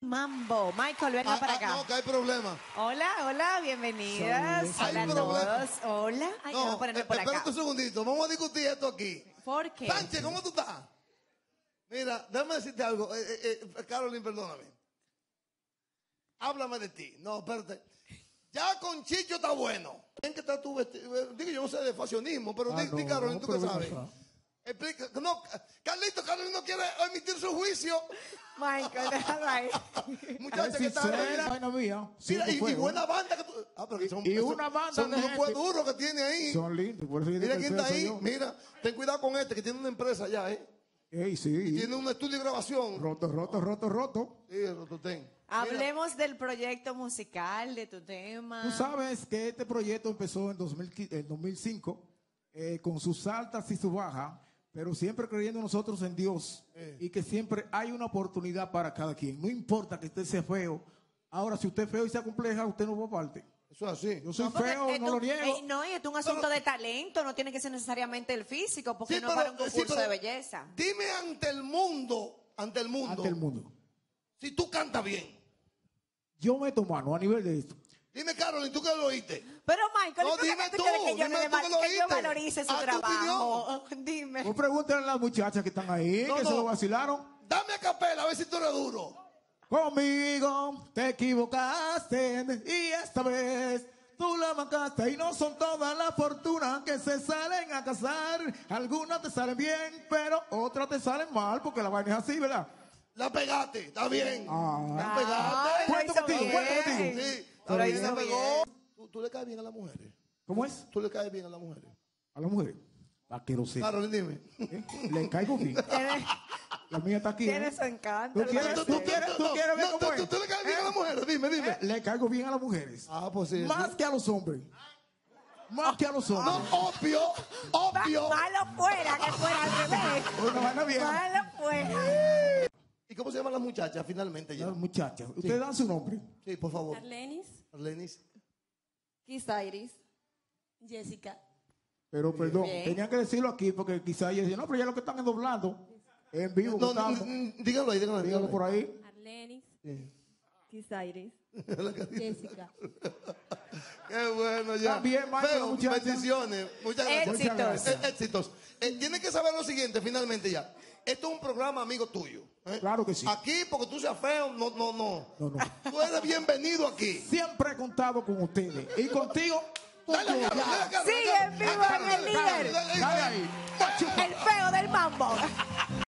Mambo. Michael, venga para acá. No, que hay problema. Hola, hola, bienvenidas. Hola a todos. Hola. Ay, vamos a ponerme por acá. Espérate un segundito, vamos a discutir esto aquí. ¿Por qué? Sánchez, ¿cómo tú estás? Mira, déjame decirte algo. Caroline, perdóname. Háblame de ti. No, espérate. Ya con Chicho está bueno. ¿En qué está tu vestido? Digo, yo no sé de fashionismo, pero di, Caroline, ¿tú qué sabes? Explica. No, Carolina no quiere emitir su juicio. Michael, déjalo ahí. Muchachos, que están mía. Mira, y buena banda que tú. Pero son, y una banda son de grupos gente. duros que tiene ahí. Son lindos. Por eso yo Mira digo quién que está ahí. yo. Mira, ten cuidado con este que tiene una empresa allá, ¿eh? Ey, sí. Y tiene un estudio de grabación. Roto. Sí, Rototén. Hablemos del proyecto musical, de tu tema. Tú sabes que este proyecto empezó en 2005 con sus altas y sus bajas, pero siempre creyendo nosotros en Dios y que siempre hay una oportunidad para cada quien. No importa que usted sea feo. Ahora, si usted es feo y sea compleja, usted no va parte. Eso es así. Yo soy porque feo, no lo niego. No, y es un asunto de talento, no tiene que ser necesariamente el físico, porque no es para un concurso de belleza. Dime ante el mundo, si tú cantas bien. Yo meto mano a nivel de esto. Dime, Caroline, ¿tú qué lo oíste? Pero Michael, No, ¿por qué dime tú tú, quieres que yo, dime le tú que lo que yo oíste. valorice su A tu trabajo? Dime. Vos pregúntale a las muchachas que están ahí, que se lo vacilaron. Dame a capela, a ver si tú eres duro. Conmigo te equivocaste y esta vez tú la mancaste y no son todas las fortunas que se salen a casar. Algunas te salen bien, pero otras te salen mal porque la vaina es así, ¿verdad? La pegaste, está bien. La pegaste. Cuento contigo. Sí, Pero ahí hizo se pegó. bien. ¿Tú le caes bien a las mujeres? ¿Cómo es? ¿Tú le caes bien a las mujeres? A la mujer. La quiero ser. Caroline, dime. Le caigo bien. La mía está aquí. Tiene su encanto. ¿Tú quieres ver cómo es? ¿Tú le caes bien a las mujeres? Dime. Le caigo bien a las mujeres. Pues sí. Más que a los hombres. Más que a los hombres. No, obvio. Malo fuera, que fuera al revés. Una vaina bien. Malo fuera. ¿Y cómo se llaman las muchachas finalmente ya? Las muchachas. Ustedes dan su nombre. Sí, por favor. Arlenis, Kisairis. Jessica. Pero perdón, Bien. tenían que decirlo aquí porque quizá ellos decían, no, pero ya lo que están es doblando. En vivo. No, estamos. díganlo ahí, Dígalo por ahí. Arlenis, Sí. Kisairis, Jessica. Qué bueno ya. También, Michael, Feo, muchachas. bendiciones. Muchas gracias. Éxitos. Éxitos. Tienes que saber lo siguiente, finalmente ya. Esto es un programa amigo tuyo. Claro que sí. Aquí, porque tú seas feo, no. No. Tú eres bienvenido aquí. Siempre he contado con ustedes. Y contigo. Dale, Sigue en vivo en el líder. Dale ahí. El feo del mambo.